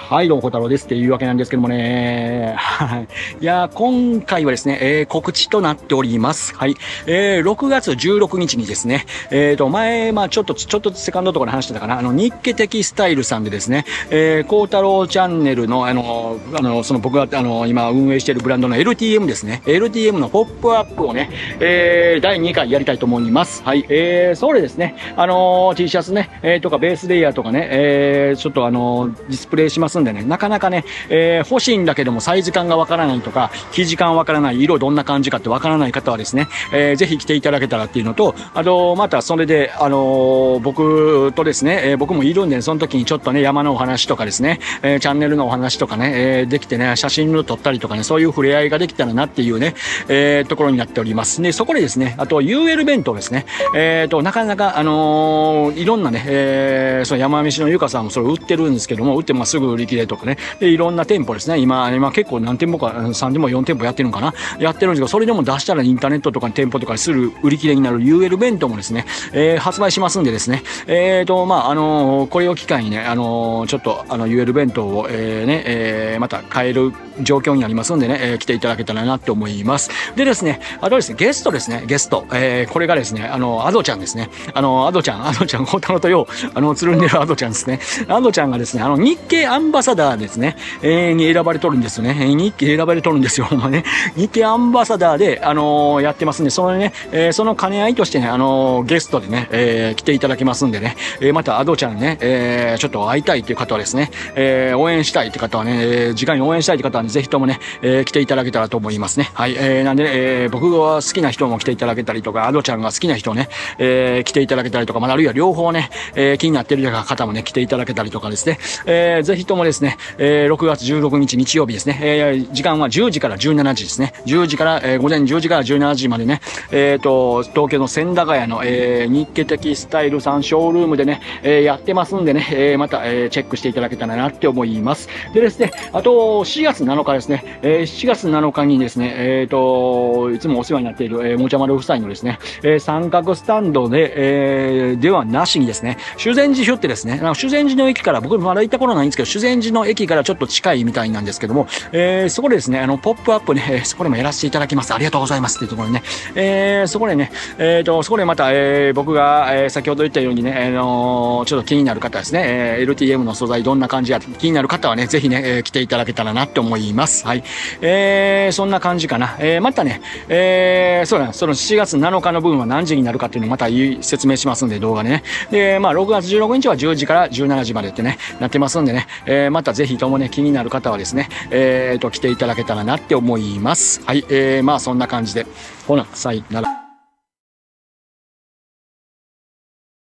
はい、どうも、小太郎ですっていうわけなんですけどもね。はい。いや、今回はですね、告知となっております。はい。6月16日にですね、前、ちょっとセカンドとかで話してたかな、日経的スタイルさんでですね、小太郎チャンネルの、その僕が、今運営しているブランドの LTM ですね。LTM のポップアップをね、第2回やりたいと思います。はい。それですね、T シャツね、とかベースレイヤーとかね、ちょっとディスプレイしますんでね、なかなかね、欲しいんだけどもサイズ感がわからないとか、生地感わからない、色どんな感じかってわからない方はですね、ぜひ来ていただけたらっていうのと、またそれで、僕とですね、僕もいるんで、その時にちょっとね、山のお話とかですね、チャンネルのお話とかね、できてね、写真を撮ったりとかね、そういう触れ合いができたらなっていうね、ところになっております。で、そこでですね、あと UL 弁当ですね、なかなか、いろんなね、その山飯のゆかさんもそれ売ってるんですけども、売ってすぐ売り切れとかね、で、いろんな店舗ですね、今結構何店舗か、3店舗4店舗やってるのかな、やってるんですけど、それでも出したらインターネットとか店舗とかにすぐ売り切れになる UL 弁当もですね、発売しますんでですね、これを機会にね、ちょっとUL 弁当を、また買える状況になりますんでね、来ていただけたらなって思います。でですね、あとですね、ゲストですね、ゲスト。これがですね、アドちゃんですね。アドちゃん、小太郎とよう、つるんでるアドちゃんですね。アドちゃんがですね、日系アンバサダーですね、に選ばれとるんですよね。日系選ばれとるんですよ。ね、日系アンバサダーで、やってますんで、そのね、その兼ね合いとしてね、ゲストでね、来ていただきますんでね、またアドちゃんね、ちょっと会いたいという方はですね、応援したいという方はね、時間に応援したいという方はね、ぜひともね、来ていただけたらと思いますね。はい。なんで、僕が好きな人も来ていただけたりとか、アドちゃんが好きな人ね、来ていただけたりとか、あるいは両方ね、気になっている方もね、来ていただけたりとかですね、ぜひともですね、6月16日日曜日ですね、時間は10時から17時ですね。10時から、午前10時から17時までね、東京の千駄ヶ谷の、日経的スタイルさんショールームでね、やってますんでね、また、チェックしていただけたらなって思います。でですね、あと、4月7日ですね、7月7日にですね、いつもお世話になっている、もちゃまる夫妻のですね、三角スタンドで、ではなしにですね、修善寺ヒュってですね、修善寺の駅から、僕まだ行ったことないんですけど、修善寺の駅からちょっと近いみたいなんですけども、そこでですね、ポップアップね、そこでもやらせていただきます。ありがとうございますっていうところにね、そこでね、そこでまた、僕が、先ほど言ったようにね、ちょっと気になる方ですね、LTM の素材どんな感じや気になる方はね、ぜひね、来ていただけたらなって思います。はい。そんな感じかな。またね、そうだね、その7月7日の分は何時になるかっていうのをまた説明しますんで、動画でね。で、6月16日は10時から17時までってね、なってますんでね、またぜひともね、気になる方はですね、来ていただけたらなって思います。はい。そんな感じで。ほな、さいなら。